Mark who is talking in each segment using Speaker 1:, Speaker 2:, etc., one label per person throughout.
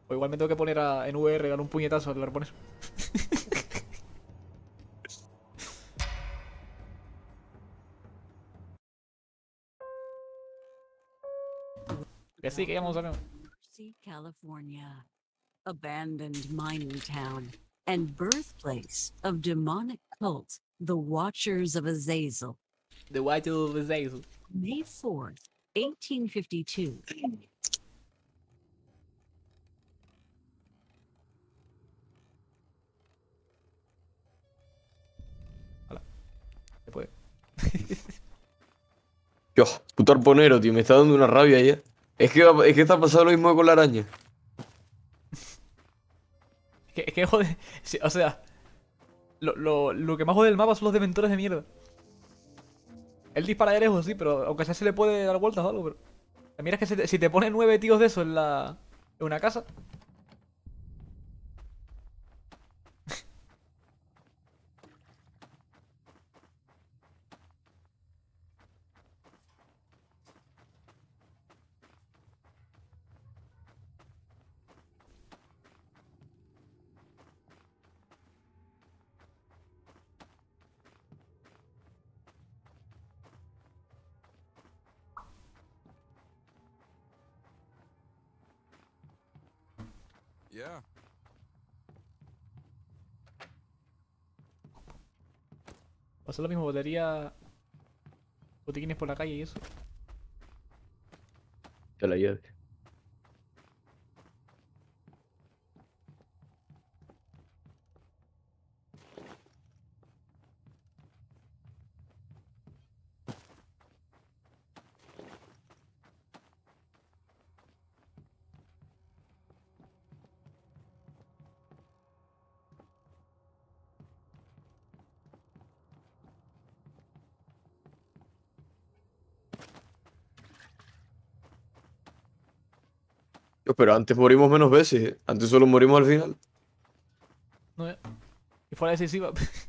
Speaker 1: O igual me tengo que poner en VR, dar un puñetazo al reponer. Que sí, que ya vamos a ver.
Speaker 2: Mercy, California, abandoned mining town and birthplace of demonic cult, the Watchers of Azazel.
Speaker 1: The White of the Days.
Speaker 2: May 4th, 1852.
Speaker 1: Se puede.
Speaker 3: Dios, puto arponero, tío, me está dando una rabia ya. Es que está pasando lo mismo con la araña.
Speaker 1: Es que jode. Sí, o sea, lo que más jode del mapa son los dementores de mierda. Él dispara de lejos, sí, pero aunque sea se le puede dar vueltas o algo, pero. Mira, es que si te pone 9 tíos de eso en una casa.
Speaker 4: Yeah.
Speaker 1: Pasa lo mismo, botería. Botiquines por la calle y eso.
Speaker 3: Ya la llave. Dios, pero antes morimos menos veces, ¿eh? Antes solo morimos al final.
Speaker 1: No, y fuera decisiva.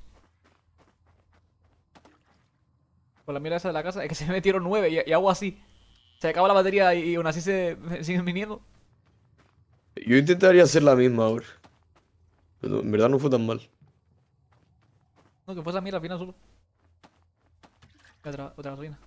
Speaker 1: Con la mierda esa de la casa, es que se me metieron 9 y hago así. Se acaba la batería y aún así se siguen viniendo.
Speaker 3: Yo intentaría hacer la misma ahora. Pero en verdad no fue tan mal.
Speaker 1: No, que fue esa mierda al final solo. Otra gasolina.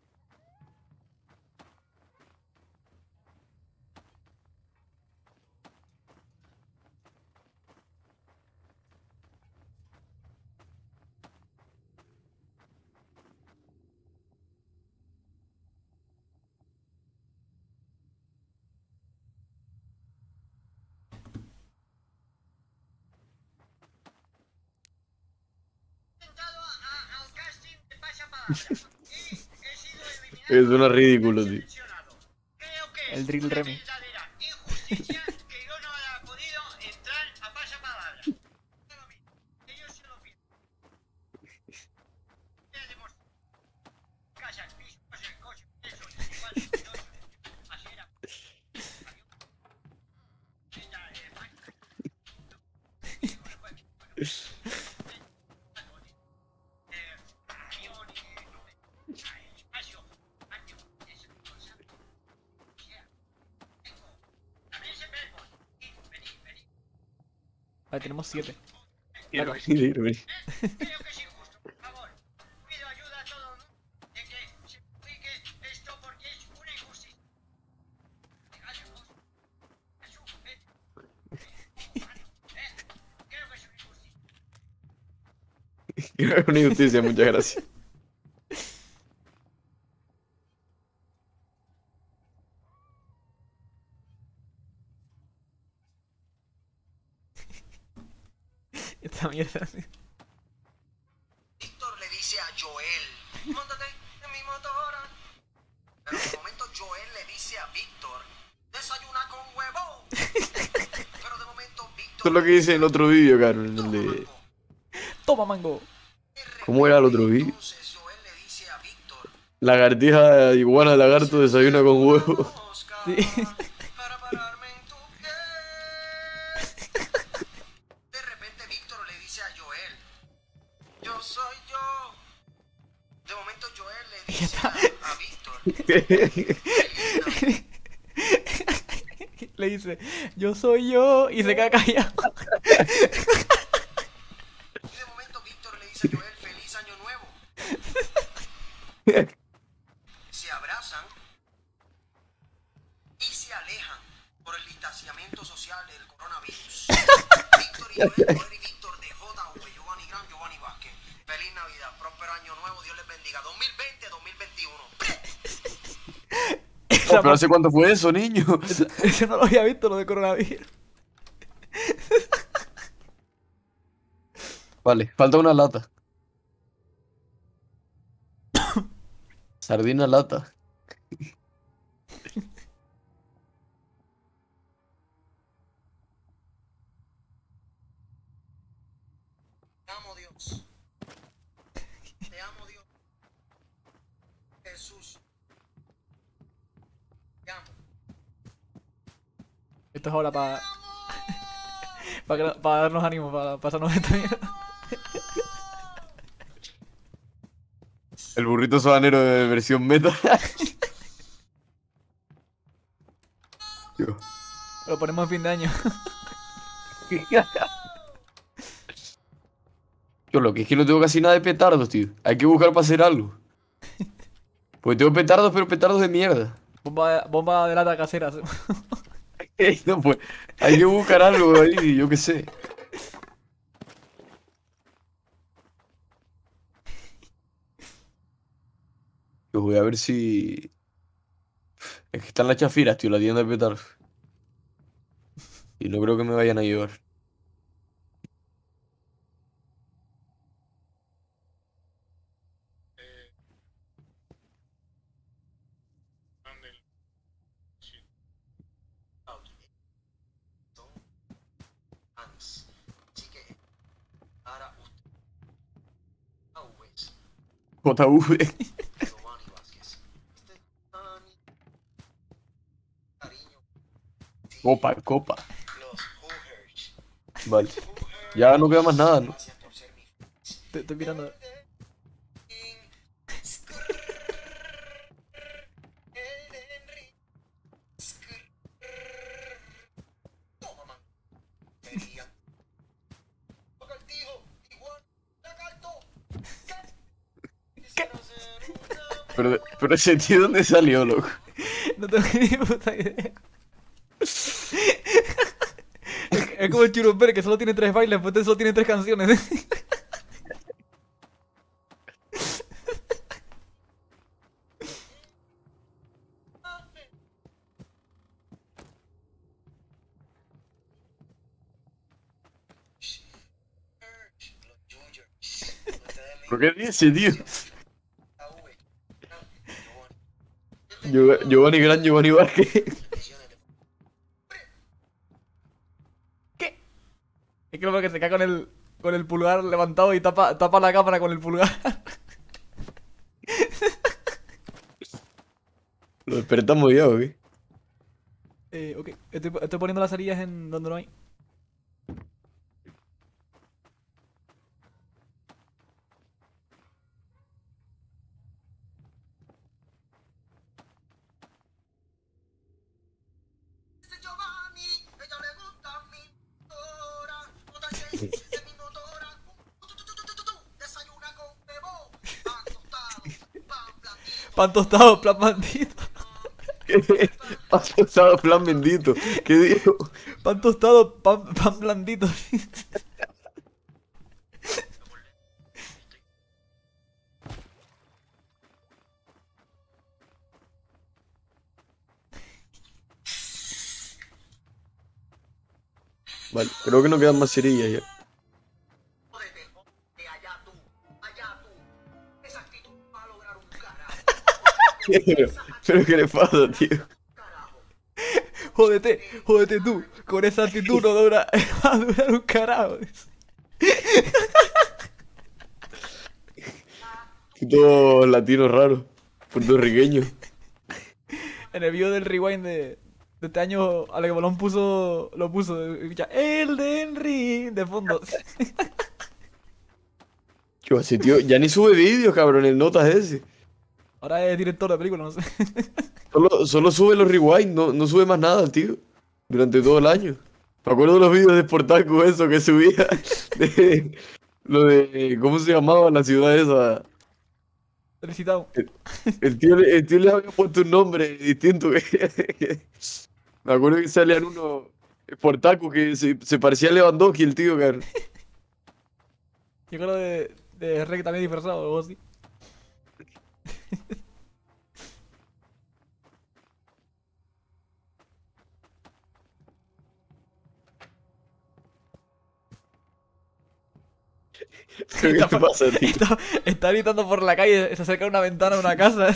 Speaker 3: Suena ridículo, tío.
Speaker 1: El drill Remy. Vale, tenemos 7.
Speaker 3: Quiero venir, quiero venir. Quiero una injusticia, muchas gracias.
Speaker 1: Esta mierda.
Speaker 5: Víctor le dice a Joel, móntate en mi motora. Pero de momento Joel le dice a Víctor, desayuna con huevo. Pero de momento Víctor...
Speaker 3: Esto es lo que dice en otro vídeo, Carol, en el de...
Speaker 1: Toma, mango.
Speaker 3: ¿Cómo era el otro vídeo?
Speaker 5: Entonces Joel le dice a Víctor,
Speaker 3: Lagartija, iguana, lagarto, desayuna con huevo.
Speaker 1: Sí.
Speaker 5: para pararme en tu piel. De repente Víctor le dice a Joel, yo soy yo. De momento Joel le dice a Víctor,
Speaker 1: le dice, yo soy yo, y se queda callado.
Speaker 5: Y de momento Víctor le dice a Joel, feliz año nuevo. Se abrazan y se alejan por el distanciamiento social del coronavirus. Víctor y Joel, Joel y Víctor de JV, Giovanni Gran, Giovanni Vázquez. Feliz Navidad, próspero año nuevo, Dios les bendiga. 2020-2021.
Speaker 3: Oh, pero ¿hace cuánto fue eso, niño?
Speaker 1: Eso no lo había visto, lo de coronavirus.
Speaker 3: Vale, falta una lata. Sardina lata.
Speaker 5: Te amo, Dios. Te amo, Dios. Jesús. Te amo.
Speaker 1: Esto es ahora para para darnos ánimo, para pasarnos esta mierda.
Speaker 3: El burrito sabanero de versión meta. Tío.
Speaker 1: Lo ponemos en fin de año.
Speaker 3: Yo lo que es que no tengo casi nada de petardos, tío. Hay que buscar para hacer algo. Porque tengo petardos, pero petardos de mierda.
Speaker 1: Bomba de lata casera.
Speaker 3: No, pues, hay que buscar algo ahí, yo qué sé. Yo voy a ver si... Es que están las chafiras, tío, la tienda de petardos. Y no creo que me vayan a llevar.
Speaker 5: Hans. Así que, ahora usted. Always.
Speaker 3: JV.
Speaker 5: Giovanni Vázquez. Este Giovanni. Cariño. Sí,
Speaker 3: Copa, copa.
Speaker 5: los Hooters.
Speaker 3: Vale. Ya no queda más nada, ¿no?
Speaker 5: Gracias por ser mi
Speaker 1: Estoy mirando.
Speaker 5: Toma, man. Vería. Lagartijo, igual, lagarto. Quisiera ser una
Speaker 3: Pero ese tío, ¿dónde salió, loco?
Speaker 1: No tengo ni puta idea. Es como el Churumper, que solo tiene 3 bailes, pues este solo tiene 3 canciones.
Speaker 5: Urge, los Juniors. Ustedes me
Speaker 3: ¿Pero qué dice, tío?
Speaker 5: la V. Giovanni.
Speaker 3: Giovanni Gran, Giovanni Vázquez.
Speaker 5: Lesiones de
Speaker 1: Es que lo veo que se cae con el pulgar levantado y tapa la cámara con el pulgar.
Speaker 3: ¿Lo despertamos ya o qué?
Speaker 1: Ok, estoy poniendo las cerillas en donde no hay.
Speaker 5: Este Giovanni, ella le gusta mi motora, otra que de mi motora. Desayuna con bebo, pan tostado, pan blandito.
Speaker 1: Pan tostado, plan bandito.
Speaker 3: Ha tostado plan bendito. ¿Qué digo?
Speaker 1: Pan tostado, pan blandito.
Speaker 3: Vale, creo que no quedan más cerillas ya.
Speaker 5: Jódete, jódete, allá tú. Esa actitud va a lograr un carajo.
Speaker 3: Pero ¿qué le pasa, tío?
Speaker 5: Carajo.
Speaker 1: Jódete tú. Con esa actitud no dura, va a durar un carajo.
Speaker 3: Puto latino raro. Puertorriqueño.
Speaker 1: En el video del rewind de este año, Ale Bolón lo puso, escucha, el de Henry de fondo.
Speaker 3: Yo, ese tío ya ni sube vídeos, cabrón, el notas ese.
Speaker 1: Ahora es director de película, no sé.
Speaker 3: Solo sube los rewind, no sube más nada, tío. durante todo el año. Me acuerdo de los vídeos de Sportaco, eso que subía. De, lo de. ¿Cómo se llamaba la ciudad esa?
Speaker 1: Felicitado.
Speaker 3: El tío le había puesto un nombre distinto. Me acuerdo que salían unos Sportaco que se parecía a Lewandowski, el tío, cabrón.
Speaker 1: Yo creo de Rek también disfrazado o algo así.
Speaker 3: ¿Qué te pasa, tío?
Speaker 1: Está gritando por la calle, se acerca a una ventana de una casa.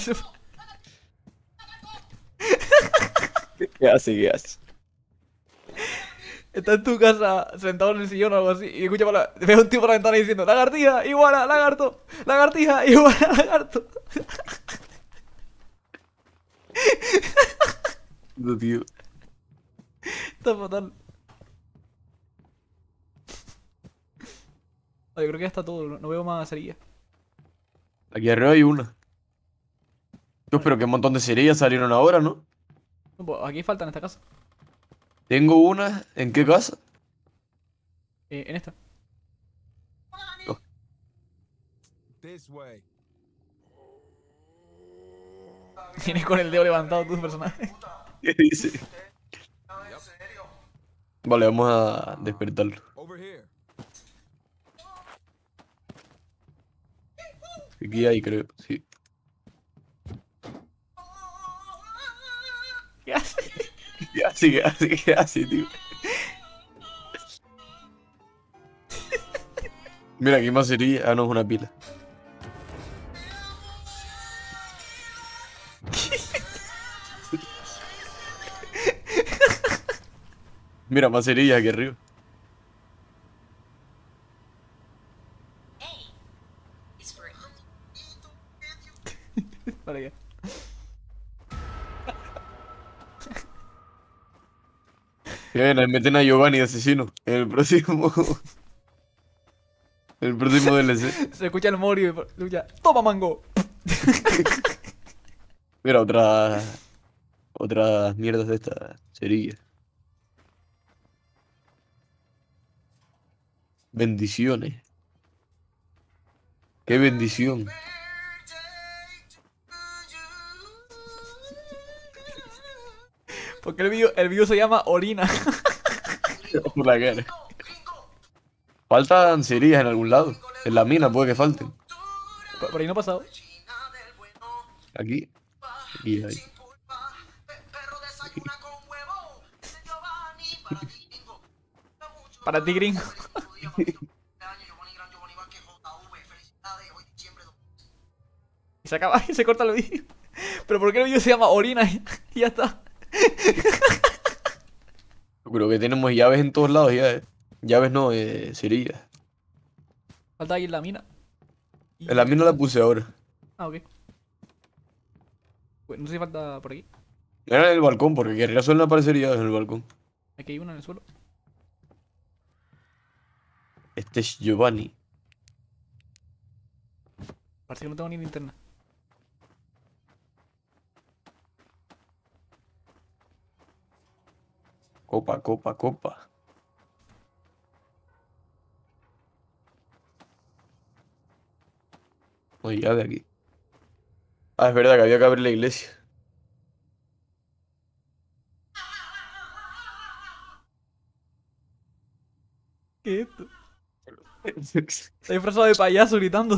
Speaker 3: ¿Qué hace? ¿Qué hace?
Speaker 1: Está en tu casa sentado en el sillón o algo así y escucha ve a un tío por la ventana diciendo lagartija, iguana, lagarto, lagartija, iguana, lagarto.
Speaker 3: No, tío.
Speaker 1: Está fatal. Yo creo que ya está todo, no veo más cerillas.
Speaker 3: Aquí arriba hay una. Yo espero que un montón de cerillas salieron ahora, ¿no?
Speaker 1: No, pues, aquí falta en esta casa.
Speaker 3: Tengo una. ¿En qué casa?
Speaker 1: En esta.
Speaker 3: Oh,
Speaker 4: This way.
Speaker 1: Tienes con el dedo levantado tu personaje.
Speaker 3: ¿qué dice?
Speaker 5: No, en serio.
Speaker 3: Vale, vamos a despertarlo.
Speaker 4: Over here.
Speaker 3: Aquí hay, creo. Sí.
Speaker 1: ¿Qué hace?
Speaker 3: ¿Qué hace? ¿Qué hace? ¿Qué hace, tío? Mira, aquí más cerillas. Ah, no, es una pila. Mira, más cerillas aquí arriba.
Speaker 1: Vale, ya.
Speaker 3: Bien, ahí meten a Giovanni de asesino. En el próximo. El próximo DLC.
Speaker 1: Se escucha el Mori y escucha, ¡toma mango!
Speaker 3: Mira, otras mierdas de estas cerillas. Bendiciones. Qué bendición.
Speaker 1: Porque el vídeo se llama Orina.
Speaker 3: Por la cara. Faltan cerillas en algún lado. En la mina puede que falten.
Speaker 1: Por ahí no ha pasado.
Speaker 3: Aquí. Aquí hay.
Speaker 5: Perro desayuna con huevo. Giovanni, para ti, bingo.
Speaker 1: Para ti, gringo.
Speaker 5: Giovanni Vázquez, JV, felicidades, hoy diciembre.
Speaker 1: Y se acaba y se corta el vídeo. Pero ¿por qué el vídeo se llama Orina? Y ya está.
Speaker 3: Yo creo que tenemos llaves en todos lados ya, Llaves no, cerillas.
Speaker 1: Falta ahí en la mina.
Speaker 3: En la mina la puse ahora.
Speaker 1: Ah, ok. Pues no sé si falta por aquí.
Speaker 3: Era en el balcón, porque querría suelen aparecer llaves en el balcón.
Speaker 1: Aquí hay una en el suelo.
Speaker 3: Este es Giovanni.
Speaker 1: Parece que no tengo ni linterna.
Speaker 3: Copa, copa, copa. No hay llave aquí. Ah, es verdad que había que abrir la iglesia.
Speaker 1: ¿Qué es esto? Está disfrazado de payaso gritando.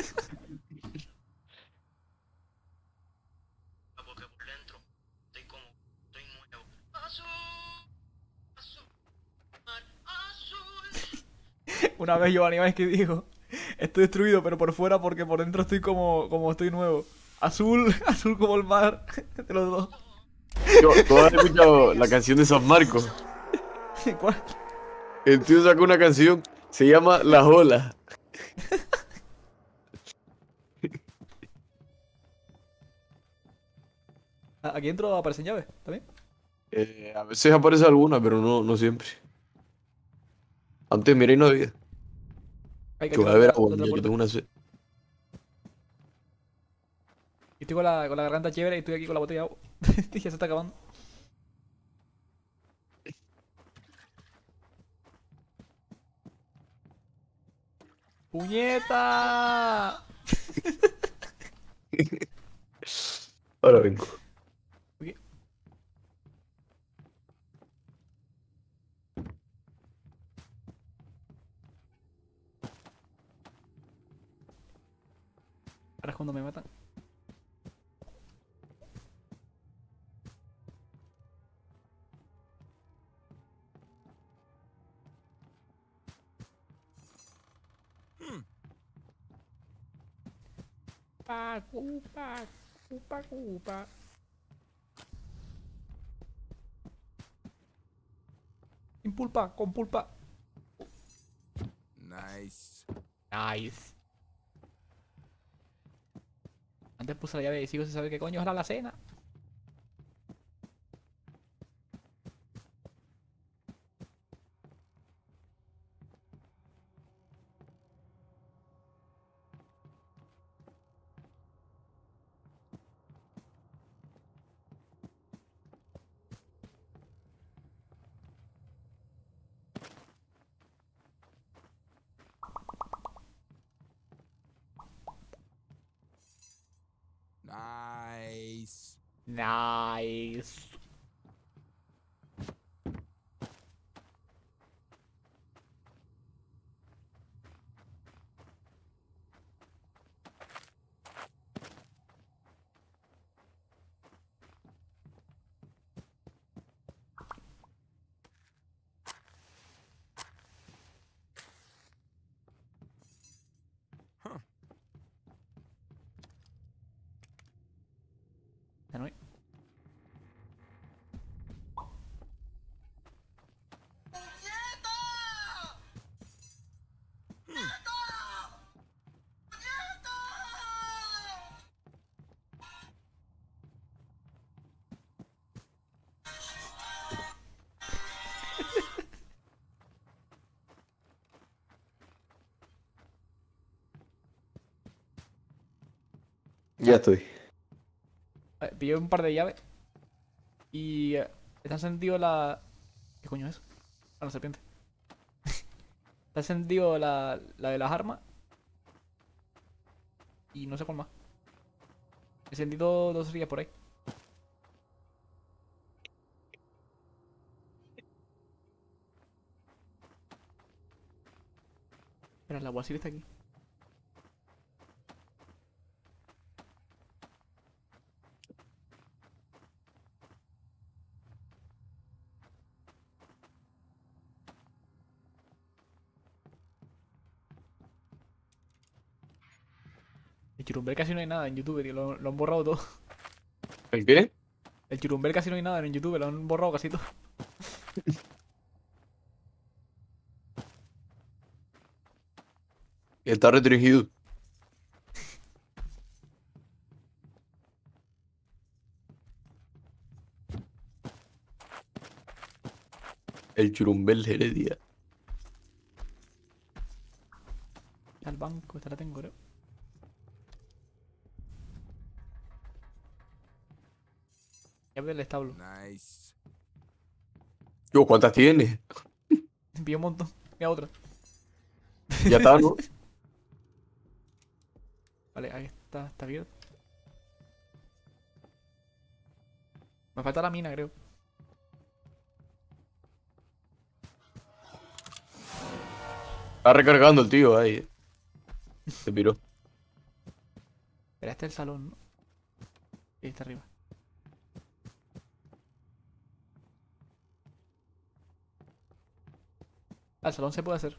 Speaker 5: Porque por dentro estoy como, estoy nuevo. Azul, azul, mar azul.
Speaker 1: Una vez Giovanni Vázquez que dijo: estoy destruido, pero por fuera porque por dentro estoy como estoy nuevo. Azul, azul como el mar. De los dos.
Speaker 3: ¿Tú has escuchado la canción de San Marcos?
Speaker 1: ¿Cuál?
Speaker 3: El tío sacó una canción, se llama Las Olas.
Speaker 1: Aquí dentro aparecen llaves, ¿también?
Speaker 3: A veces aparece alguna, pero no siempre. Antes miré y no había.
Speaker 1: Hay
Speaker 3: Que voy a ver agua, yo tengo una sed.
Speaker 1: Y estoy con la garganta chévere y estoy aquí con la botella de agua. Ya se está acabando. ¡Puñeta!
Speaker 3: Ahora vengo.
Speaker 1: Uy, ahora es cuando me matan. Cupa, cupa, cupa. Sin pulpa, con pulpa.
Speaker 4: Nice.
Speaker 1: Nice. Antes puse la llave y sigo sin saber qué coño es la alacena.
Speaker 4: Nice.
Speaker 1: Nice.
Speaker 4: Huh.
Speaker 1: Ya no hay.
Speaker 5: ¡Puñeta! ¡Puñeta! ¡Puñeta!
Speaker 3: Ya estoy.
Speaker 1: Pillé un par de llaves. Y está encendido la... ¿Qué coño es? Ah, la serpiente. Está encendido la de las armas. Y no sé cuál más. He encendido dos rías por ahí. Espera, la Wasir está aquí. El Churumbel casi no hay nada en YouTube, tío. Lo han borrado todo.
Speaker 3: ¿El qué?
Speaker 1: El Churumbel casi no hay nada en YouTube. Lo han borrado casi todo.
Speaker 3: Está restringido. El Churumbel Heredia.
Speaker 1: Al banco, esta la tengo, creo. Llave del establo.
Speaker 4: Nice.
Speaker 3: Yo, ¿cuántas tienes?
Speaker 1: Pillé un montón. Mira otra.
Speaker 3: Ya está, ¿no?
Speaker 1: Vale, ahí está, está abierto. Me falta la mina, creo.
Speaker 3: Está recargando el tío ahí. Se piró.
Speaker 1: Pero este es el salón, ¿no? Ahí está arriba. Ah, el salón se puede hacer.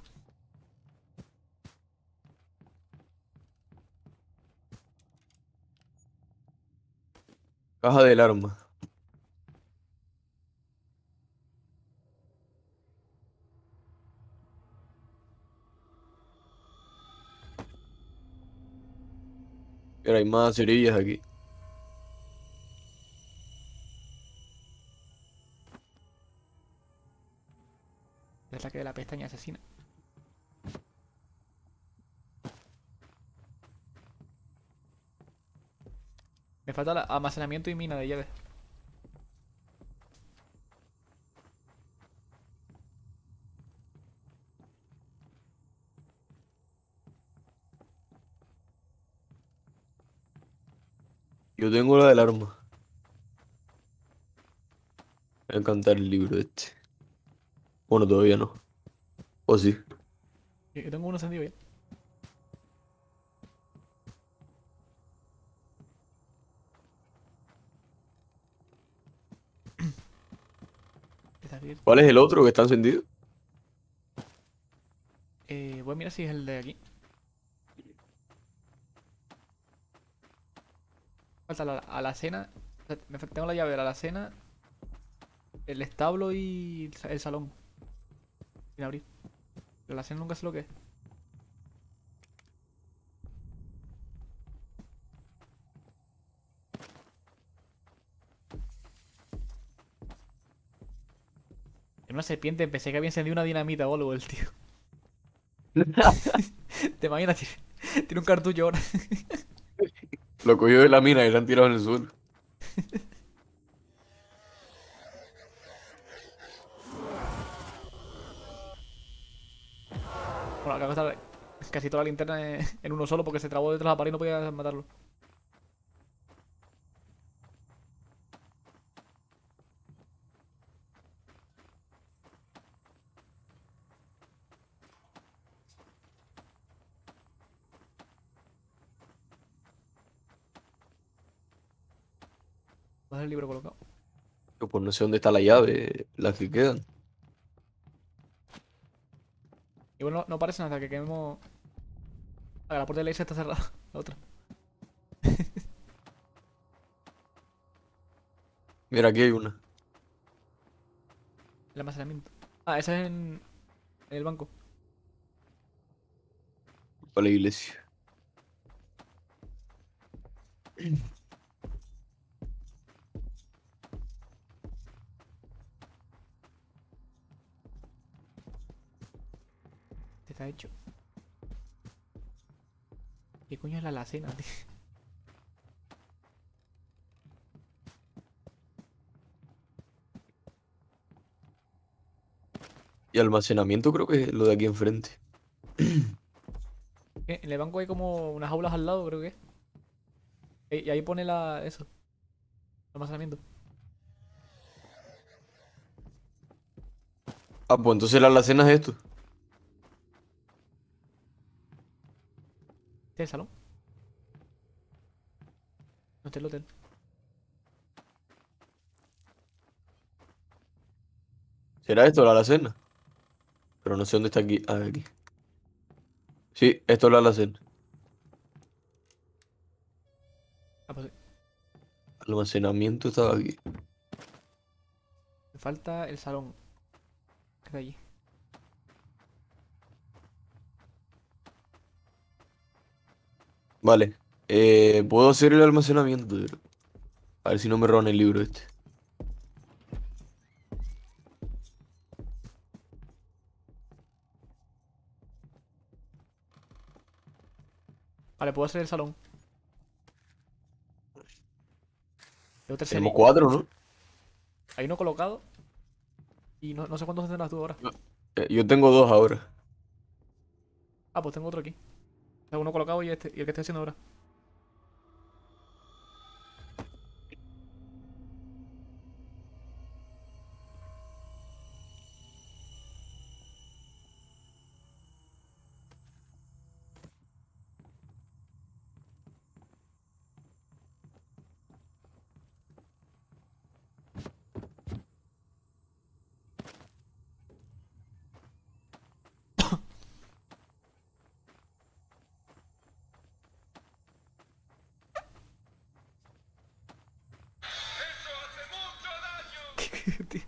Speaker 3: Caja del arma. Pero hay más cerillas aquí.
Speaker 1: El ataque de la pestaña asesina. Me falta almacenamiento y mina de llaves.
Speaker 3: Yo tengo la del arma. Voy a encantar el libro este. Bueno, todavía no. O sí.
Speaker 1: Yo tengo uno encendido ya. Está abierto.
Speaker 3: ¿Cuál es el otro que está encendido?
Speaker 1: Voy a mirar si es el de aquí. Falta la alacena. O sea, tengo la llave de la alacena, el establo y el salón. Sin abrir. La alacena nunca sé lo que es. En una serpiente pensé que había encendido una dinamita o algo el tío. ¿Te imaginas? Tiene un cartucho ahora.
Speaker 3: Lo cogió de la mina y lo han tirado en el suelo.
Speaker 1: Bueno, acabo de estar casi toda la linterna en uno solo porque se trabó detrás de la pared y no podía matarlo. ¿Dónde es el libro colocado?
Speaker 3: Yo pues no sé dónde está la llave, las que quedan.
Speaker 1: Igual no aparecen hasta que quememos. Ah, la puerta de la iglesia está cerrada. La otra.
Speaker 3: Mira, aquí hay una.
Speaker 1: El almacenamiento. Ah, esa es en el banco.
Speaker 3: Para la iglesia.
Speaker 1: Está hecho. ¿Qué coño es la alacena, tío?
Speaker 3: Y almacenamiento creo que es lo de aquí enfrente.
Speaker 1: En el banco hay como unas aulas al lado, creo que es. Y ahí pone eso. Almacenamiento.
Speaker 3: Ah, pues entonces la alacena es esto.
Speaker 1: ¿Este es el salón? No, este es el hotel.
Speaker 3: ¿Será esto la alacena? Pero no sé dónde está aquí. Ah, aquí. Sí, esto es la alacena.
Speaker 1: Ah, pues sí.
Speaker 3: Almacenamiento estaba aquí.
Speaker 1: Me falta el salón. Que está allí.
Speaker 3: Vale. Puedo hacer el almacenamiento. A ver si no me roban el libro este.
Speaker 1: Vale, puedo hacer el salón. Tengo
Speaker 3: Tenemos
Speaker 1: tercerillo.
Speaker 3: 4, ¿no?
Speaker 1: Hay uno colocado. Y no sé cuántos tendrás tú ahora.
Speaker 3: Yo tengo 2 ahora.
Speaker 1: Ah, pues tengo otro aquí. O sea, uno colocado y el que estoy haciendo ahora. Tío.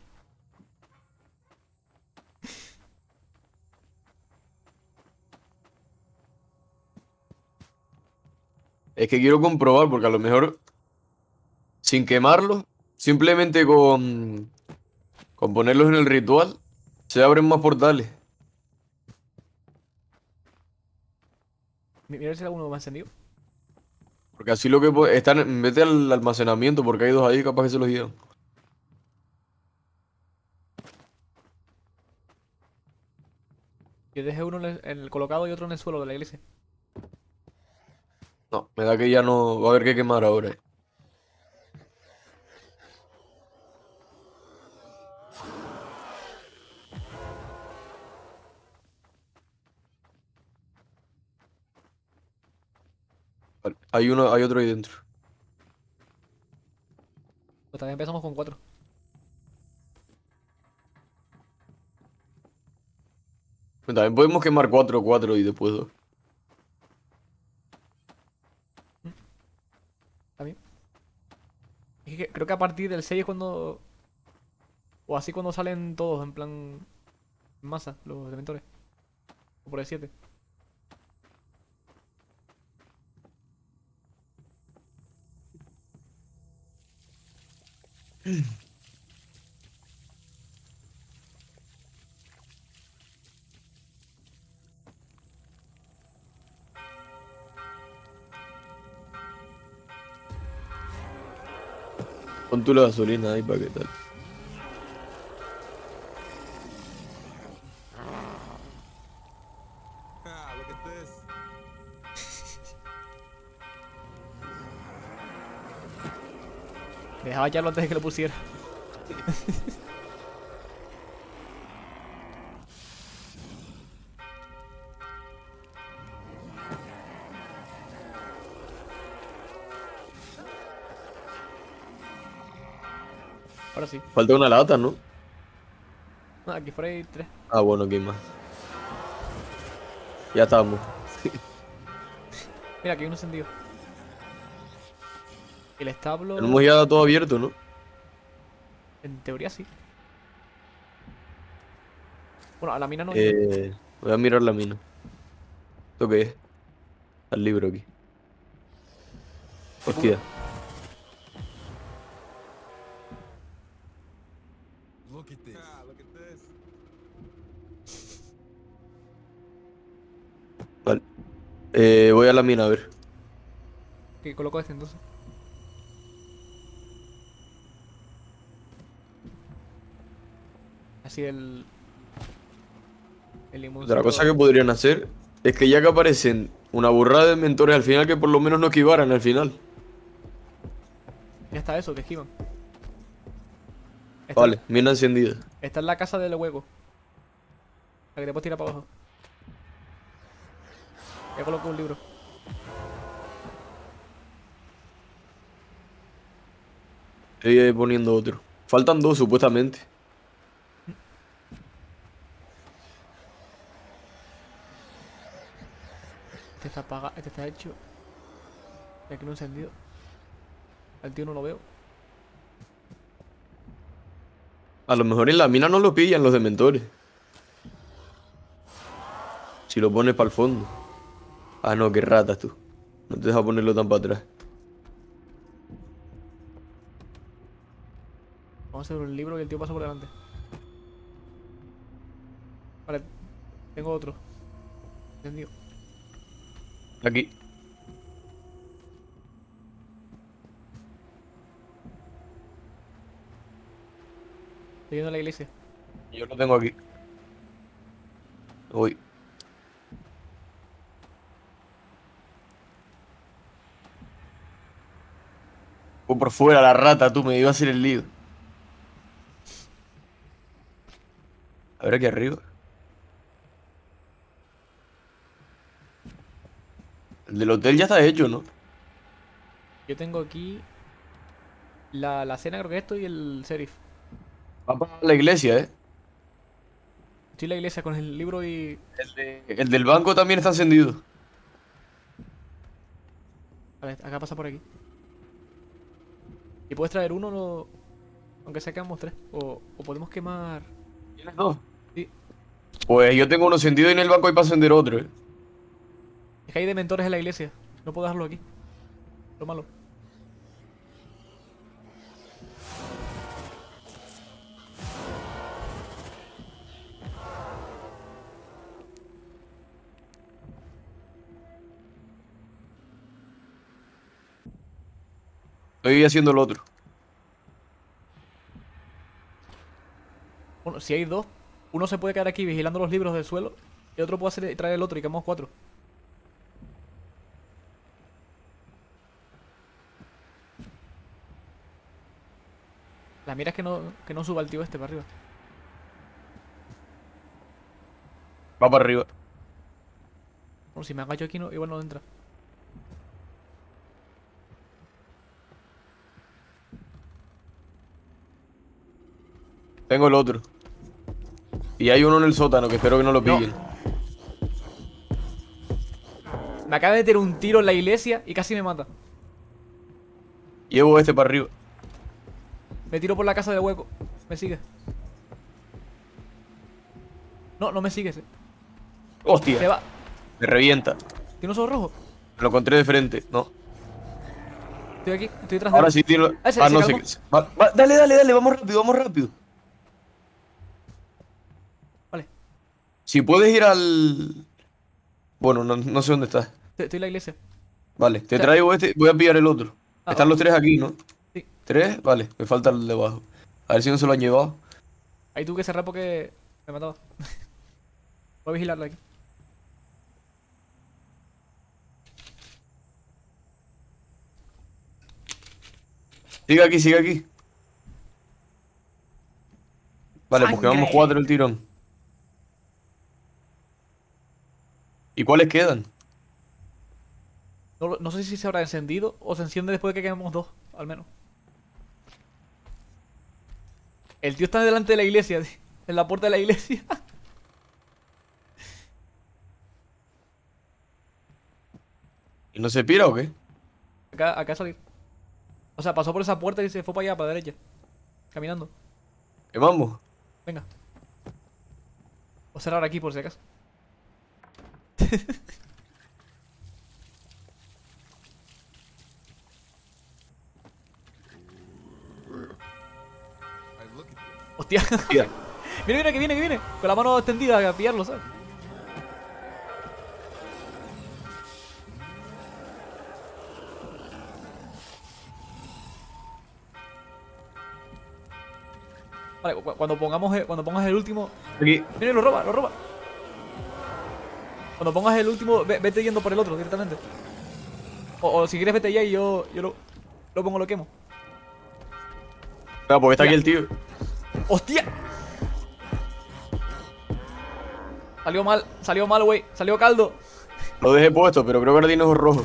Speaker 3: Es que quiero comprobar porque a lo mejor sin quemarlos, simplemente con ponerlos en el ritual, se abren más portales.
Speaker 1: Mira si alguno me ha encendido.
Speaker 3: Porque así lo que están, vete al almacenamiento porque hay 2 ahí, capaz que se los llevan.
Speaker 1: Yo dejé uno en el colocado y otro en el suelo de la iglesia.
Speaker 3: No, me da que ya no va a haber que quemar ahora. Hay otro ahí dentro.
Speaker 1: Pues también empezamos con 4.
Speaker 3: También podemos quemar 4 y después 2.
Speaker 1: Está bien. Es que creo que a partir del 6 es cuando... O así cuando salen todos, en plan... En masa, los dementores. O por el 7.
Speaker 3: Pon tú la gasolina ahí para que tal.
Speaker 4: Ah, look at this.
Speaker 1: Me dejaba echarlo antes de que lo pusiera. Ahora sí.
Speaker 3: Falta una lata, ¿no?
Speaker 1: Ah, aquí fuera hay 3.
Speaker 3: Ah, bueno, aquí hay más. Ya estamos.
Speaker 1: Mira, aquí hay un encendido. El establo...
Speaker 3: Tenemos ya todo abierto, ¿no?
Speaker 1: En teoría sí. Bueno, a la mina no.
Speaker 3: Voy a mirar la mina. ¿Esto qué es? El libro aquí. Hostia.
Speaker 4: Look at this. Ah, look at this.
Speaker 3: Vale. Voy a la mina a ver.
Speaker 1: Que coloco este entonces. Así el... El limoncito.
Speaker 3: Otra cosa que podrían hacer es que ya que aparecen una burrada de mentores al final, que por lo menos no esquivaran al final.
Speaker 1: Ya está eso, que esquivan. Está,
Speaker 3: Vale, mina encendida.
Speaker 1: está en la casa del hueco. La que te puedes tirar para abajo. Ya coloco un libro.
Speaker 3: Estoy poniendo otro. Faltan 2 supuestamente.
Speaker 1: Este está apagado, este está hecho. Y aquí no encendido. Al tío no lo veo.
Speaker 3: A lo mejor en la mina no lo pillan los dementores. Si lo pones para el fondo. Ah, no, qué ratas tú. No te dejas ponerlo tan para atrás.
Speaker 1: Vamos a hacer un libro y el tío pasa por delante. Vale, tengo otro. Encendido.
Speaker 3: Aquí.
Speaker 1: Estoy yendo a la iglesia.
Speaker 3: Yo lo tengo aquí. Voy. Voy por fuera la rata, tú me iba a hacer el lío. A ver aquí arriba. El del hotel ya está hecho, ¿no?
Speaker 1: Yo tengo aquí la cena, creo que esto, y el sheriff.
Speaker 3: Va para la iglesia, ¿eh?
Speaker 1: Estoy en la iglesia con el libro y...
Speaker 3: El del banco también está encendido.
Speaker 1: Vale, acá pasa por aquí. Y puedes traer uno, aunque sea quedamos 3. O podemos quemar...
Speaker 3: ¿Tienes 2?
Speaker 1: Sí.
Speaker 3: Pues yo tengo uno encendido y en el banco hay para encender otro, ¿eh?
Speaker 1: Es que hay dementores en la iglesia. No puedo dejarlo aquí. Lo malo.
Speaker 3: Estoy haciendo el otro.
Speaker 1: Bueno, si hay 2, uno se puede quedar aquí vigilando los libros del suelo. Y otro puede traer el otro y quedamos 4. La mira es que no suba el tío este para arriba.
Speaker 3: Va para arriba.
Speaker 1: Bueno, si me agacho aquí, no, igual no entra.
Speaker 3: Tengo el otro. Y hay uno en el sótano que espero que no lo
Speaker 1: No.
Speaker 3: pillen.
Speaker 1: Me acaba de meter un tiro en la iglesia y casi me mata.
Speaker 3: Llevo este para arriba.
Speaker 1: Me tiro por la casa del hueco. Me sigue. No, no me sigues. Se
Speaker 3: Hostia,
Speaker 1: va.
Speaker 3: me revienta.
Speaker 1: ¿Tiene un ojo rojo?
Speaker 3: Me lo encontré de frente. No.
Speaker 1: Estoy aquí, estoy detrás de
Speaker 3: Ahora
Speaker 1: él.
Speaker 3: sí tiene.
Speaker 1: Ah, se
Speaker 3: No sé
Speaker 1: calmó.
Speaker 3: qué. Dale, dale, dale. Vamos rápido, vamos rápido.
Speaker 1: Vale,
Speaker 3: Si puedes ir al. Bueno, no sé dónde estás.
Speaker 1: estoy en la iglesia.
Speaker 3: Vale, te
Speaker 1: sea-
Speaker 3: traigo este. Voy a pillar el otro.
Speaker 1: Ah,
Speaker 3: Están los tres aquí, ¿no?
Speaker 1: Sí.
Speaker 3: ¿Tres? Vale, me falta el de abajo. A ver si no se lo han llevado.
Speaker 1: Ahí tuve que cerrar porque me mataba. Voy a vigilarlo aquí.
Speaker 3: Sigue aquí, sigue aquí. Vale, pues quedamos
Speaker 1: Sangre.
Speaker 3: 4 el tirón. ¿Y cuáles quedan?
Speaker 1: No sé si se habrá encendido o se enciende después de que quedemos dos, al menos. El tío está delante de la iglesia, tío, en la puerta de la iglesia.
Speaker 3: ¿Y no se pira o qué?
Speaker 1: Acá salir. O sea, pasó por esa puerta y se fue para allá, para la derecha. Caminando.
Speaker 3: ¿Qué vamos?
Speaker 1: Venga. Voy a cerrar aquí por si acaso.
Speaker 4: Hey, look at this.
Speaker 1: Hostia.
Speaker 3: Tía.
Speaker 1: Viene, que viene. Con la mano extendida a pillarlo, ¿sabes? Vale, cuando pongas el último.
Speaker 3: Aquí.
Speaker 1: Viene, lo roba. Cuando pongas el último, vete yendo por el otro directamente. O si quieres, vete ya y yo lo pongo, lo quemo.
Speaker 3: Claro, porque está aquí
Speaker 1: Ya.
Speaker 3: el tío.
Speaker 1: ¡Hostia! Salió mal, güey. Salió caldo.
Speaker 3: Lo dejé puesto, pero creo que ahora tiene ojos rojos.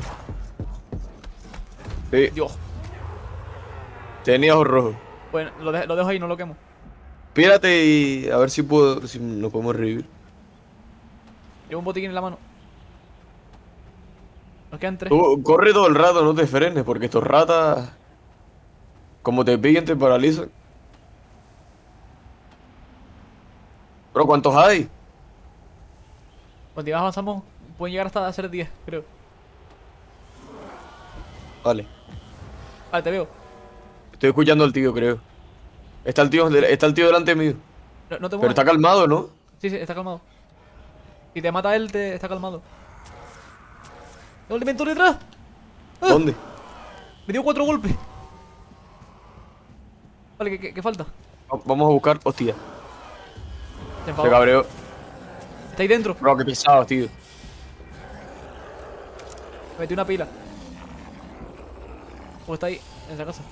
Speaker 3: Sí,
Speaker 1: Dios.
Speaker 3: tenía ojos rojos.
Speaker 1: Bueno, lo dejo ahí, no lo quemo.
Speaker 3: Pírate y a ver si puedo, si nos podemos revivir.
Speaker 1: Llevo un botiquín en la mano. Nos quedan 3.
Speaker 3: Tú corre todo el rato, no te frenes, porque estos ratas, como te pillen, te paralizan. Bro, ¿cuántos hay?
Speaker 1: Cuando más avanzamos, pueden llegar hasta hacer 10, creo.
Speaker 3: Vale.
Speaker 1: Vale, te veo.
Speaker 3: Estoy escuchando al tío, creo. Está el tío delante mío.
Speaker 1: No te
Speaker 3: Pero
Speaker 1: muevas.
Speaker 3: está calmado, ¿no?
Speaker 1: Sí, está calmado. Si te mata él, está calmado. ¡Tengo el inventorio detrás! ¡Ah!
Speaker 3: ¿Dónde?
Speaker 1: Me dio 4 golpes. Vale, ¿qué falta?
Speaker 3: Vamos a buscar. Hostia,
Speaker 1: Se
Speaker 3: se
Speaker 1: enfadó.
Speaker 3: cabreó.
Speaker 1: Está ahí dentro.
Speaker 3: Bro, qué pesado, tío.
Speaker 1: Me metí una pila. O está ahí, en esa casa.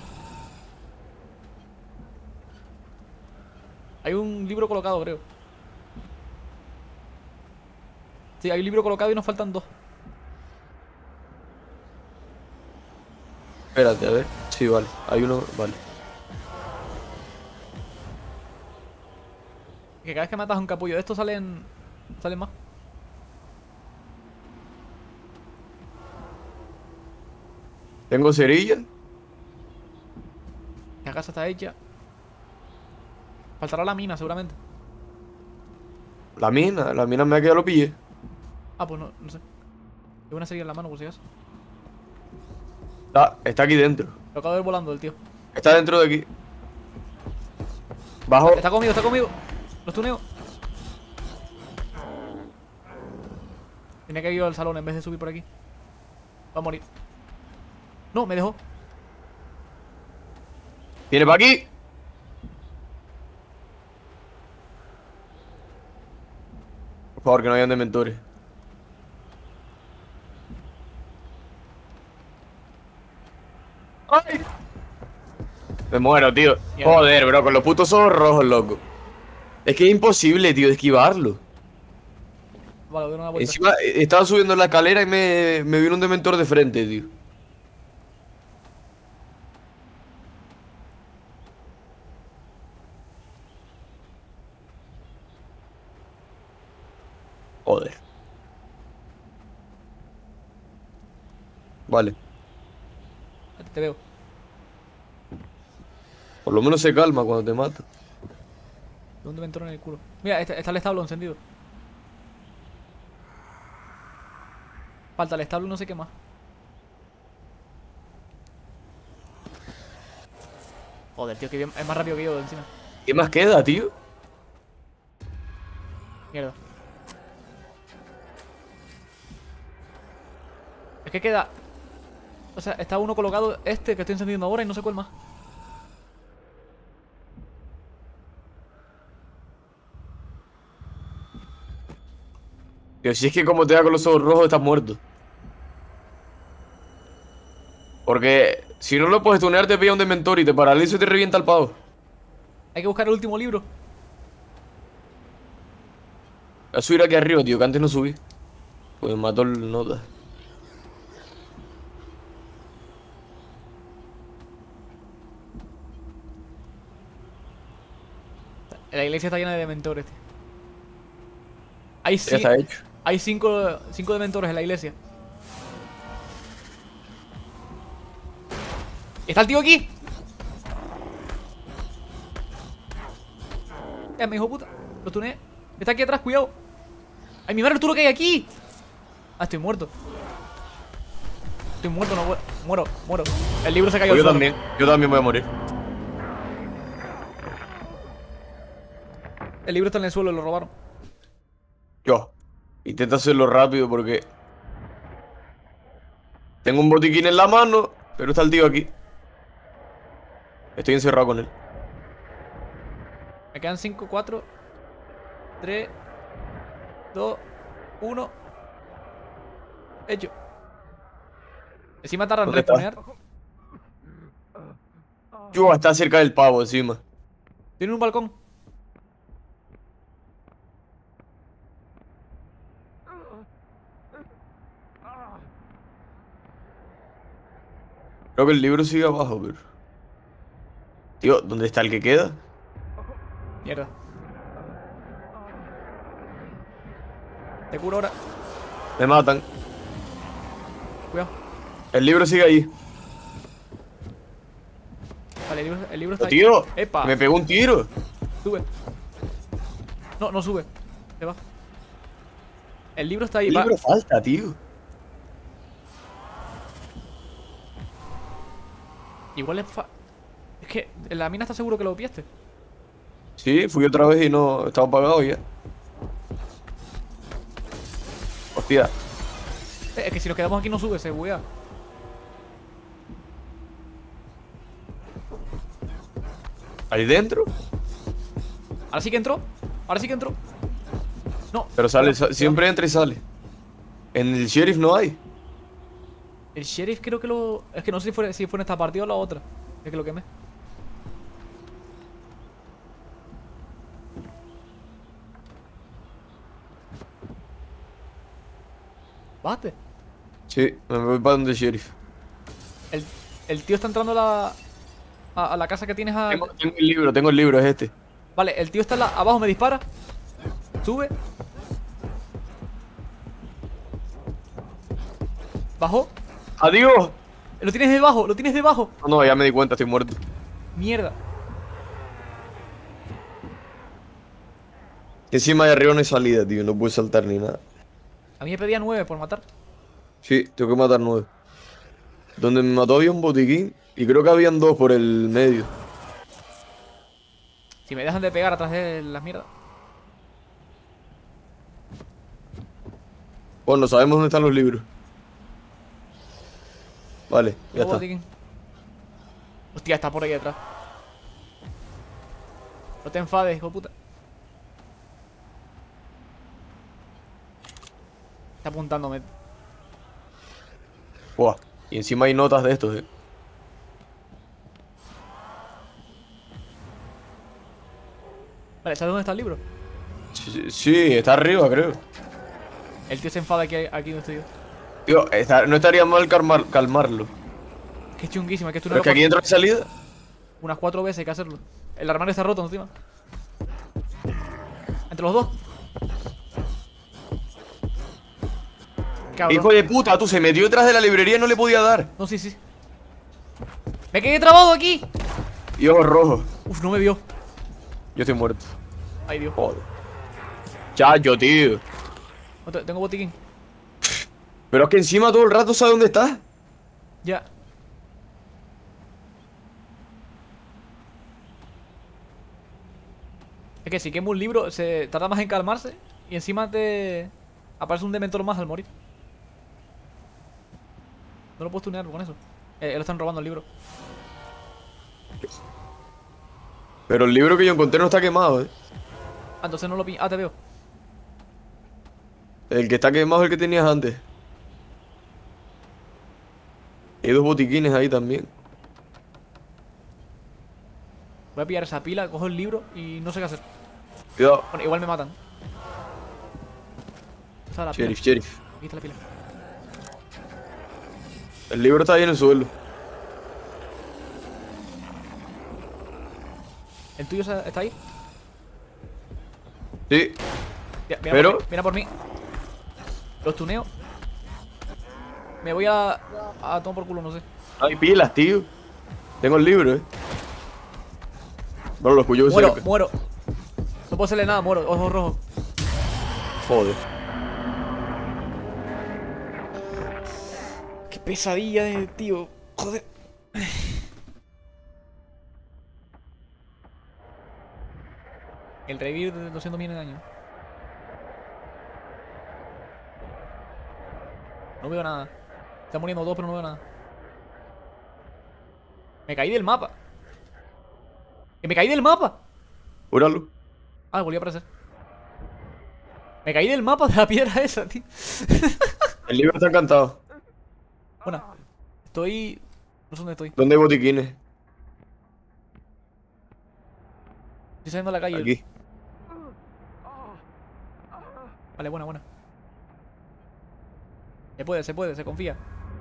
Speaker 1: Hay un libro colocado, creo. Sí, hay un libro colocado y nos faltan 2.
Speaker 3: Espérate, a ver. Sí, vale. Hay uno. Vale.
Speaker 1: Que cada vez que matas a un capullo de estos salen más.
Speaker 3: Tengo cerilla.
Speaker 1: La casa está hecha. Faltará la mina, seguramente.
Speaker 3: La mina me ha quedado, lo pillé.
Speaker 1: Ah, pues no sé. Tengo una serie en la mano, por si acaso.
Speaker 3: Está aquí dentro.
Speaker 1: Lo acabo de ver volando el tío.
Speaker 3: Está dentro de aquí. Bajo.
Speaker 1: Está conmigo. Los tuneo. Tenía que ir al salón en vez de subir por aquí. Va a morir. No, me dejó.
Speaker 3: Viene para aquí. Por favor, que no hayan dementores. ¡Ay! Me muero, tío.
Speaker 1: Mierda.
Speaker 3: Joder, bro, con los putos ojos rojos, loco. Es que es imposible, tío, de esquivarlo.
Speaker 1: Vale, doy una vuelta.
Speaker 3: Encima, estaba subiendo la escalera y me vino un dementor de frente, tío. Joder. Vale.
Speaker 1: Te veo.
Speaker 3: Por lo menos se calma cuando te mata.
Speaker 1: ¿Dónde me entró en el culo? Mira, está el establo encendido. Falta el establo y no sé qué más. Joder, tío, que bien, es más rápido que yo de encima.
Speaker 3: ¿Qué más queda, tío?
Speaker 1: Mierda. Es que queda... O sea, está uno colocado este que estoy encendiendo ahora y no sé cuál más.
Speaker 3: Pero si es que como te da con los ojos rojos, estás muerto. Porque si no lo puedes tunear, te pilla un dementor y te paraliza y te revienta el pavo.
Speaker 1: Hay que buscar el último libro.
Speaker 3: A subir aquí arriba, tío, que antes no subí. Pues me mató el nota.
Speaker 1: La iglesia está llena de dementores, tío. Hay,
Speaker 3: Ya está hecho.
Speaker 1: hay cinco dementores en la iglesia. ¿Está el tío aquí? Ya, me hijo puta. Lo tuneé. Está aquí atrás, cuidado. ¡Ay, mi madre, tú lo que hay aquí! Ah, estoy muerto. Estoy muerto, no muero. El libro se cayó al
Speaker 3: Yo
Speaker 1: suelo.
Speaker 3: también. Yo también voy a morir.
Speaker 1: El libro está en el suelo, lo robaron.
Speaker 3: Yo. Intenta hacerlo rápido porque... Tengo un botiquín en la mano, pero está el tío aquí. Estoy encerrado con él.
Speaker 1: Me quedan 5, 4, 3, 2, 1. Hecho. Encima tardan en
Speaker 3: ¿Dónde está?
Speaker 1: respawnear.
Speaker 3: Yo, está cerca del pavo encima.
Speaker 1: Tiene un balcón.
Speaker 3: Creo que el libro sigue abajo, pero... Tío, ¿dónde está el que queda?
Speaker 1: Mierda. Te curo ahora.
Speaker 3: Me matan.
Speaker 1: Cuidado.
Speaker 3: El libro sigue ahí.
Speaker 1: Vale, el libro está ahí.
Speaker 3: Tío,
Speaker 1: ¡Epa!
Speaker 3: me pegó un tiro.
Speaker 1: Sube. No, no sube. Se va. El libro está ahí.
Speaker 3: El
Speaker 1: Va.
Speaker 3: libro falta, tío.
Speaker 1: Igual es que en la mina está seguro que lo piaste.
Speaker 3: Sí, fui otra vez y no... Estaba apagado ya. Hostia.
Speaker 1: Es que si nos quedamos aquí no sube, se buguea.
Speaker 3: ¿Ahí dentro?
Speaker 1: Ahora sí que entró. Ahora sí que entró. No.
Speaker 3: Pero sale,
Speaker 1: no,
Speaker 3: siempre entra y sale. En el sheriff no hay.
Speaker 1: El sheriff creo que lo... Es que no sé si fue en esta partida o la otra. Es que lo quemé. Bájate.
Speaker 3: Sí, me voy para donde el sheriff.
Speaker 1: El tío está entrando a la casa que tienes a...
Speaker 3: Tengo el libro, es este.
Speaker 1: Vale, el tío está abajo, me dispara. Sube. Bajó.
Speaker 3: ¡Adiós!
Speaker 1: Lo tienes debajo, lo tienes debajo.
Speaker 3: No, ya me di cuenta, estoy muerto.
Speaker 1: Mierda.
Speaker 3: Encima de arriba no hay salida, tío. No puedo saltar ni nada.
Speaker 1: A mí me pedía 9 por matar.
Speaker 3: Sí, tengo que matar 9. Donde me mató había un botiquín. Y creo que habían 2 por el medio.
Speaker 1: Si me dejan de pegar atrás de las mierdas.
Speaker 3: Bueno, sabemos dónde están los libros. Vale, ya
Speaker 1: Nuevo
Speaker 3: está.
Speaker 1: botiquín. Hostia, está por ahí detrás. No te enfades, hijo de puta. Está apuntándome.
Speaker 3: Buah. Y encima hay notas de estos,
Speaker 1: Vale, ¿sabes dónde está el libro?
Speaker 3: Sí, está arriba, creo.
Speaker 1: El tío se enfada aquí donde estoy yo.
Speaker 3: Tío, no estaría mal calmarlo.
Speaker 1: Que es chunguísimo, es que esto no
Speaker 3: Pero es que aquí entra y salida.
Speaker 1: unas 4 veces hay que hacerlo. El armario está roto encima. Entre los dos. Cabrón.
Speaker 3: Hijo de puta, tú se metió detrás de la librería y no le podía dar.
Speaker 1: No, sí, sí. Me quedé trabado aquí.
Speaker 3: Y ojos rojos.
Speaker 1: Uf, no me vio.
Speaker 3: Yo estoy muerto.
Speaker 1: Ay, Dios.
Speaker 3: Joder. Chacho, tío.
Speaker 1: Tengo botiquín.
Speaker 3: Pero es que encima todo el rato sabe dónde estás.
Speaker 1: Ya. Es que si quemo un libro, se tarda más en calmarse. Y encima te aparece un dementor más al morir. No lo puedo tunear con eso. Lo están robando el libro.
Speaker 3: Pero el libro que yo encontré no está quemado,
Speaker 1: Ah, entonces no lo pi... Ah, te veo.
Speaker 3: El que está quemado es el que tenías antes. Hay dos botiquines ahí también.
Speaker 1: Voy a pillar esa pila, cojo el libro y no sé qué hacer.
Speaker 3: Cuidado.
Speaker 1: Bueno, igual me matan. Está la pila.
Speaker 3: Sheriff.
Speaker 1: Aquí está la pila.
Speaker 3: El libro está ahí en el suelo.
Speaker 1: ¿El tuyo está ahí?
Speaker 3: Sí.
Speaker 1: Mira
Speaker 3: Pero-
Speaker 1: por mí, mira por mí. Los tuneo. Me voy a tomar por culo, no sé.
Speaker 3: Hay pilas, tío. Tengo el libro, Bueno, lo escucho
Speaker 1: Muero,
Speaker 3: cerca.
Speaker 1: muero. No puedo hacerle nada, muero. Ojos rojos.
Speaker 3: Joder.
Speaker 1: Qué pesadilla de tío. Joder. El revivir de 200 millones de años. No veo nada. Están muriendo todos, pero no veo nada. Me caí del mapa. ¡Que me caí del mapa!
Speaker 3: Júralo.
Speaker 1: Ah, volví a aparecer. Me caí del mapa de la piedra esa, tío.
Speaker 3: El libro está encantado.
Speaker 1: Bueno, estoy... No sé dónde estoy.
Speaker 3: ¿Dónde hay botiquines?
Speaker 1: Estoy saliendo a la calle.
Speaker 3: Aquí.
Speaker 1: Vale, buena, buena. Se puede, se confía.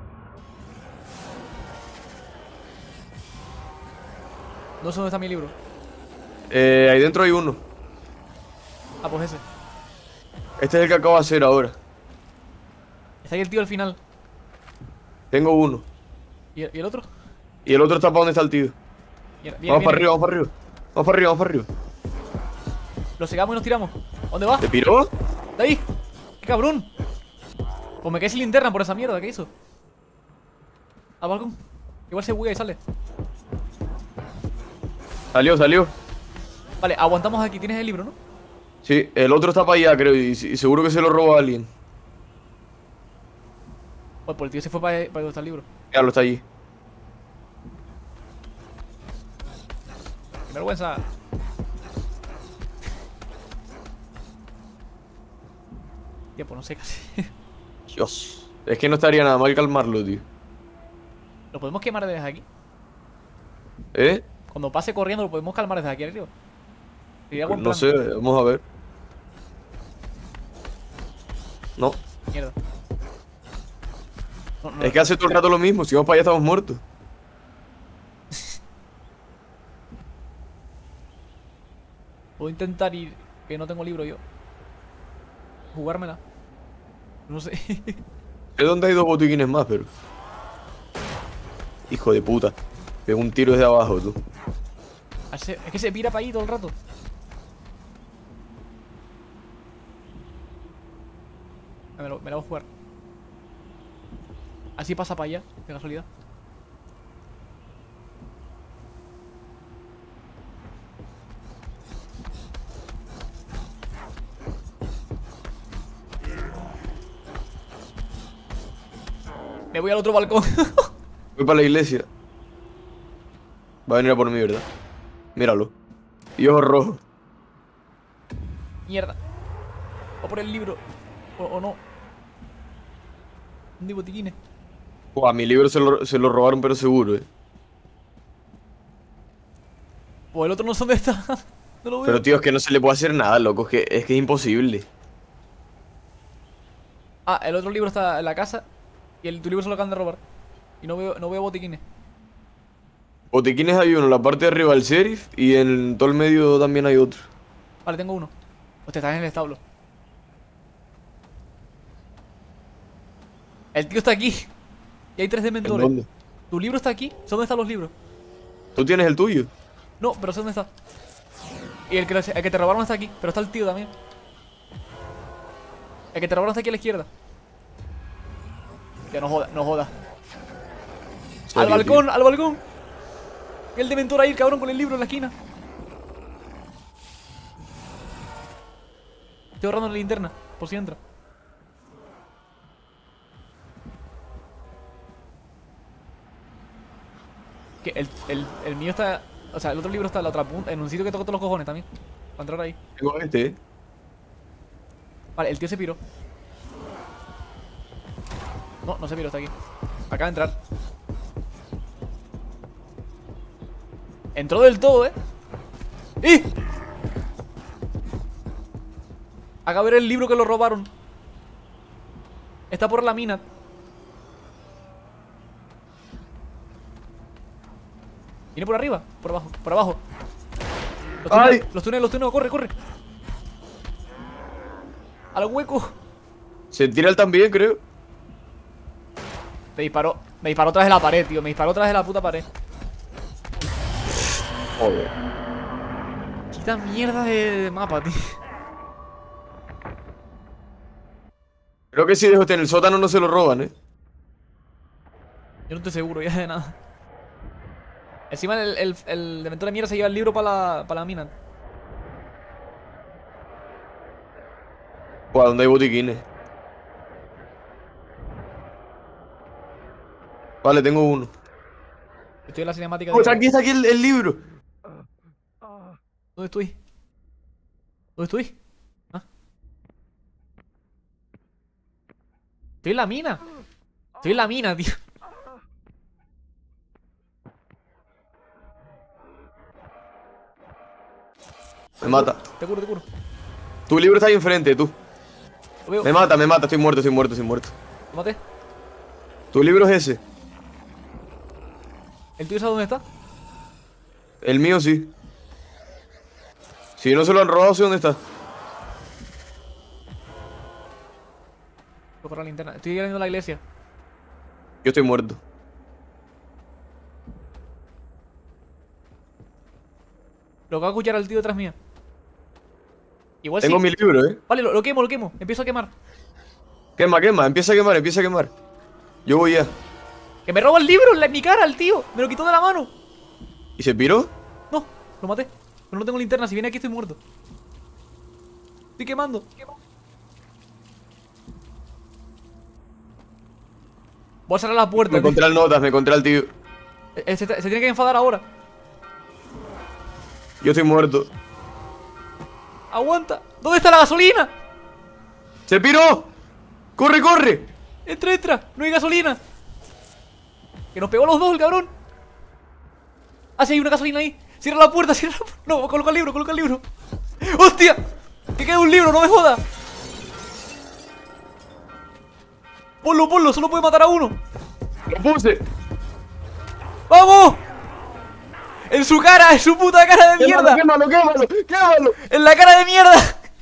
Speaker 1: No sé dónde está mi libro.
Speaker 3: Ahí dentro hay uno.
Speaker 1: Ah, pues ese.
Speaker 3: Este es el que acabo de hacer ahora.
Speaker 1: Está ahí el tío al final.
Speaker 3: Tengo uno.
Speaker 1: ¿Y el otro?
Speaker 3: Y el otro está para donde está el tío.
Speaker 1: Viene,
Speaker 3: Vamos
Speaker 1: viene.
Speaker 3: para arriba, vamos para arriba. Vamos para arriba, vamos para arriba.
Speaker 1: Lo secamos y nos tiramos. ¿Dónde va?
Speaker 3: ¿Te piró?
Speaker 1: ¡De ahí! ¡Qué cabrón! Pues me quedé sin linterna por esa mierda, ¿qué hizo? Al balcón. Igual se buguea y sale.
Speaker 3: Salió, salió.
Speaker 1: Vale, aguantamos aquí. Tienes el libro, ¿no?
Speaker 3: Sí, el otro está para allá, creo. Y seguro que se lo robó a alguien.
Speaker 1: Pues el tío se fue para donde está el libro.
Speaker 3: Ya lo está allí.
Speaker 1: Qué vergüenza. Ya, pues no sé qué hacer.
Speaker 3: Dios. Es que no estaría nada mal calmarlo, tío.
Speaker 1: ¿Lo podemos quemar desde aquí?
Speaker 3: ¿Eh?
Speaker 1: Cuando pase corriendo lo podemos calmar desde aquí arriba. Sería
Speaker 3: Pues
Speaker 1: buen
Speaker 3: no
Speaker 1: plan.
Speaker 3: sé, vamos a ver. No.
Speaker 1: Mierda. No,
Speaker 3: Es que hace todo el rato lo mismo. Si vamos para allá estamos muertos.
Speaker 1: puedo intentar ir, que no tengo libro yo. Jugármela. No sé.
Speaker 3: Sé dónde hay dos botiquines más, pero... Hijo de puta. Pego un tiro desde abajo, tú.
Speaker 1: Es que se pira para ahí todo el rato. Me la voy a jugar. Así pasa para allá, de casualidad. Me voy al otro balcón.
Speaker 3: Voy para la iglesia. Va a venir a por mí, ¿verdad? Míralo. Y ojos rojos.
Speaker 1: Mierda. O por el libro. O no. ¿Dónde hay botiquines?
Speaker 3: A mi libro se lo robaron, pero seguro,
Speaker 1: O el otro no sé dónde está. No lo veo.
Speaker 3: Pero tío, es que no se le puede hacer nada, loco. Es que es imposible.
Speaker 1: Ah, el otro libro está en la casa. Y tu libro se lo acaban de robar. Y no veo botiquines.
Speaker 3: Botiquines hay uno en la parte de arriba del sheriff. Y en todo el medio también hay otro.
Speaker 1: Vale, tengo uno. Hostia, estás en el establo. El tío está aquí. Y hay 3
Speaker 3: ¿En
Speaker 1: dementores.
Speaker 3: dónde?
Speaker 1: Tu libro está aquí. ¿Sé dónde están los libros?
Speaker 3: ¿Tú tienes el tuyo?
Speaker 1: No, pero sé dónde está. Y el que te robaron está aquí. Pero está el tío también. El que te robaron está aquí a la izquierda. Ya no joda, no joda. ¡Al
Speaker 3: Serio,
Speaker 1: balcón, al balcón! Y el dementor ahí, el cabrón, con el libro en la esquina. Estoy ahorrando la linterna, por si entra. Que el mío está... O sea, el otro libro está en la otra punta, en un sitio que toca todos los cojones también. Para entrar ahí.
Speaker 3: tío. Tengo este, ¿eh?
Speaker 1: Vale, el tío se piró. No, no se piró, está aquí. Acaba de entrar. Entró del todo, ¿eh? ¡Y! Acaba de ver el libro que lo robaron. Está por la mina. Viene por arriba, por abajo, por abajo.
Speaker 3: ¡Ay!
Speaker 1: Los túneles, corre, corre. Al hueco.
Speaker 3: Se tira él también, creo.
Speaker 1: Me disparó tras de la pared, tío. Me disparó tras de la puta pared.
Speaker 3: Joder.
Speaker 1: Quita mierda de mapa, tío.
Speaker 3: Creo que si dejo este en el sótano no se lo roban, ¿eh?
Speaker 1: Yo no estoy seguro ya de nada. Encima el dementor de mierda se lleva el libro para la mina.
Speaker 3: Buah, ¿dónde hay botiquines? Vale, tengo uno.
Speaker 1: Estoy en la cinemática
Speaker 3: Oh,
Speaker 1: de...
Speaker 3: está aquí el libro.
Speaker 1: ¿Dónde estoy? ¿Dónde estoy? ¿Ah? Estoy en la mina. Estoy en la mina, tío.
Speaker 3: Me mata.
Speaker 1: Te curo, te curo.
Speaker 3: Tu libro está ahí enfrente, tú.
Speaker 1: Lo veo.
Speaker 3: Me mata. Estoy muerto.
Speaker 1: Lo maté.
Speaker 3: Tu libro es ese.
Speaker 1: ¿El tuyo sabe dónde está?
Speaker 3: El mío sí. Si no se lo han robado, sé dónde está.
Speaker 1: Voy por la linterna. Estoy llegando a la iglesia.
Speaker 3: Yo estoy muerto.
Speaker 1: Lo que va a escuchar al tío detrás mía. Igual
Speaker 3: Tengo
Speaker 1: sí.
Speaker 3: mi libro, ¿eh?
Speaker 1: Vale, lo quemo, lo quemo. Empiezo a quemar.
Speaker 3: Quema. Empieza a quemar. Yo voy ya.
Speaker 1: ¡Que me roba el libro en mi cara, el tío! ¡Me lo quitó de la mano!
Speaker 3: ¿Y se piró?
Speaker 1: No, lo maté. Pero no tengo linterna. Si viene aquí estoy muerto. Estoy quemando. Voy a cerrar la puerta,
Speaker 3: Me
Speaker 1: tío.
Speaker 3: encontré el notas, me encontré al tío.
Speaker 1: Se tiene que enfadar ahora.
Speaker 3: Yo estoy muerto.
Speaker 1: ¡Aguanta! ¿Dónde está la gasolina?
Speaker 3: ¡Se piró! ¡Corre!
Speaker 1: Entra. No hay gasolina. Que nos pegó los dos el cabrón. Ah, sí, hay una gasolina ahí. Cierra la puerta, No, coloca el libro. ¡Hostia! Que queda un libro, no me jodas. Ponlo, solo puede matar a uno.
Speaker 3: ¡Lo puse!
Speaker 1: ¡Vamos! En su cara, en su puta cara de mierda.
Speaker 3: ¡Quémalo!
Speaker 1: En la cara de mierda.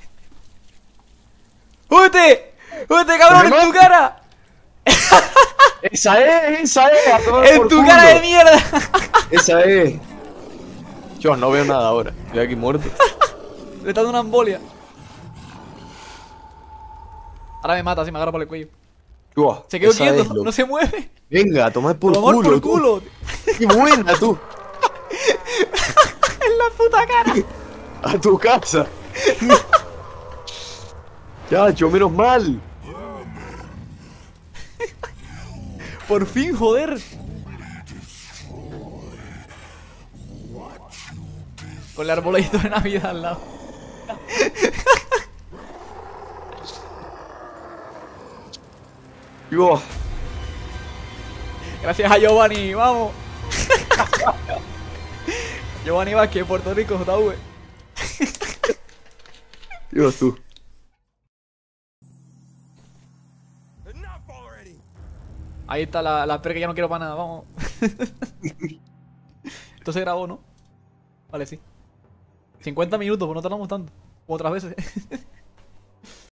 Speaker 1: ¡Úete! ¡Cabrón, en tu cara!
Speaker 3: ¡Esa es! ¡A tomar
Speaker 1: ¡En
Speaker 3: por
Speaker 1: tu
Speaker 3: culo!
Speaker 1: cara de mierda!
Speaker 3: ¡Esa es! Yo no veo nada ahora. Estoy aquí muerto.
Speaker 1: Le está dando una embolia. Ahora me mata, si me agarra por el cuello.
Speaker 3: Buah,
Speaker 1: Se quedó
Speaker 3: esa
Speaker 1: quieto,
Speaker 3: es, loco.
Speaker 1: no se mueve.
Speaker 3: Venga, toma por
Speaker 1: Tomar
Speaker 3: culo.
Speaker 1: por
Speaker 3: tú.
Speaker 1: culo.
Speaker 3: ¡Qué buena, tú!
Speaker 1: En la puta cara.
Speaker 3: ¡A tu casa! Chacho, menos mal.
Speaker 1: Por fin, joder. Con el arbolito de Navidad al lado.
Speaker 3: Buah.
Speaker 1: Gracias a Giovanni, vamos. Giovanni Vázquez, Puerto Rico, JV.
Speaker 3: Dios, tú.
Speaker 4: Enough already.
Speaker 1: Ahí está la espera que ya no quiero para nada, vamos. Esto se grabó, ¿no? Vale, sí. 50 minutos, pues no tardamos tanto. Como otras veces.